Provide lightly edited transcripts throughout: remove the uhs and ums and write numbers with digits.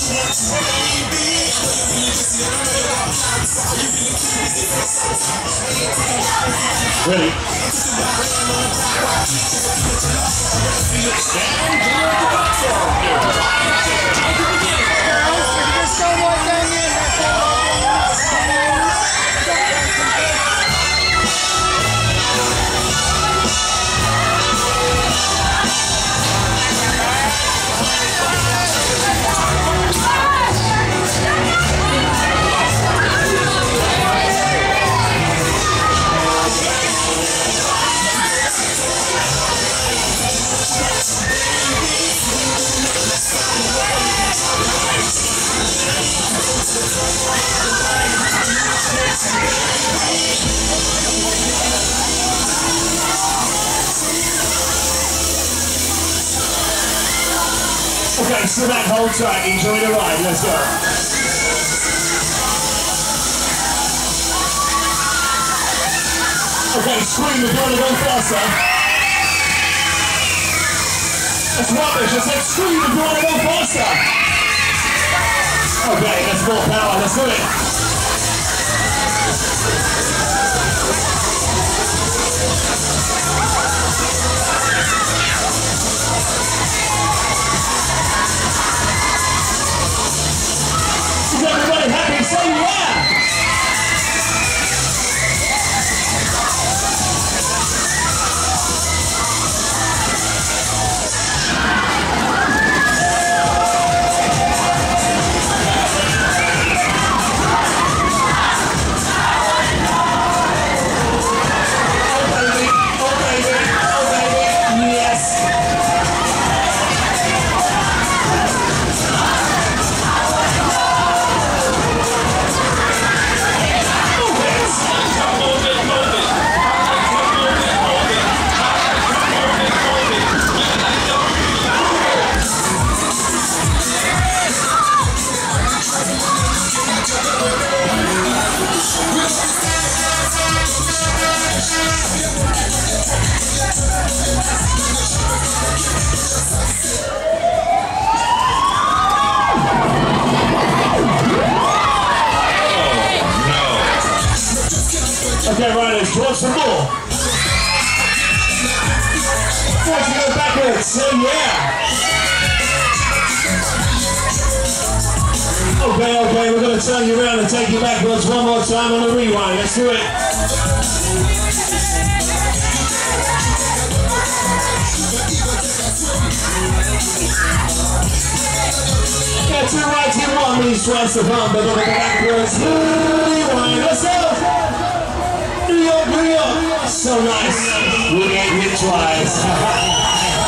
Ready? Okay, sit back, hold tight, enjoy the ride, let's go. Okay, scream, we're going to go faster. That's rubbish, I said scream, we're going to go faster. Okay, that's more power, let's do it. Is everybody happy? Say yeah! Okay, riders, draw some more. Force to go backwards, say yeah. Okay, we're going to turn you around and take you backwards one more time on a rewind. Let's do it. Yeah, two right, two one means twice the bump, but then backwards. Rewind, let's go. New York, so nice. We get hit twice.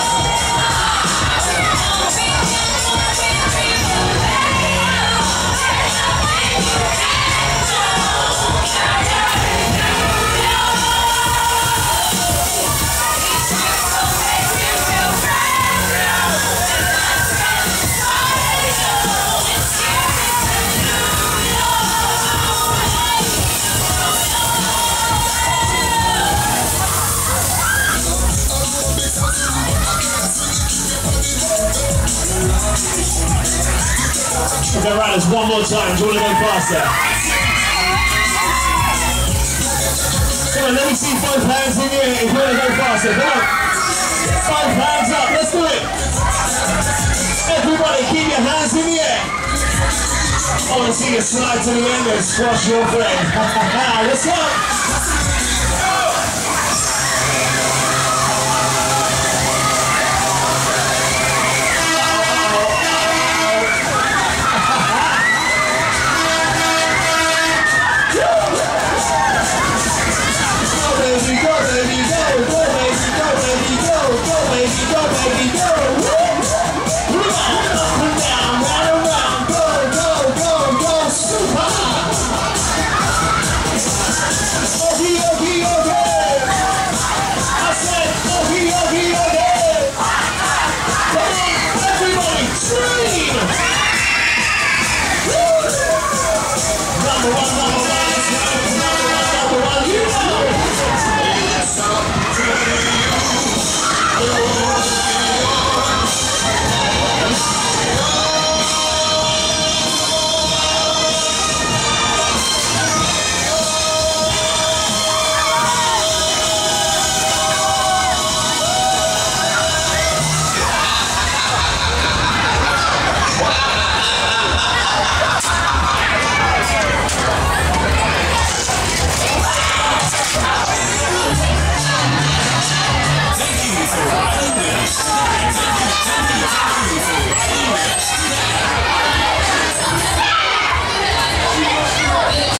Okay, riders, one more time. Do you want to go faster? Come on, let me see both hands in the air if you want to go faster. Come on. Both hands up. Let's do it. Everybody, keep your hands in the air. I want to see you slide to the end and squash your friend. Let's go.